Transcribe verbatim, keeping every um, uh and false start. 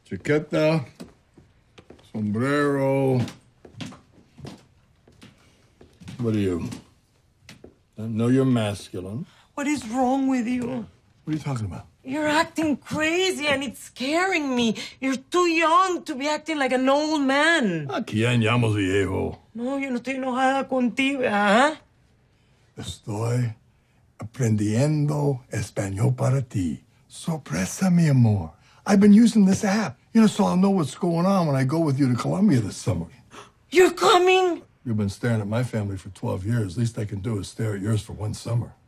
Chaqueta, sombrero. What are you? I know you're masculine. What is wrong with you? What are you talking about? You're acting crazy and it's scaring me. You're too young to be acting like an old man. ¿A quién llamas viejo? No, yo no estoy enojada contigo, ¿ah? Estoy aprendiendo español para ti. Sorpresa, mi amor. I've been using this app, you know, so I'll know what's going on when I go with you to Colombia this summer. You're coming? You've been staring at my family for twelve years. Least I can do is stare at yours for one summer.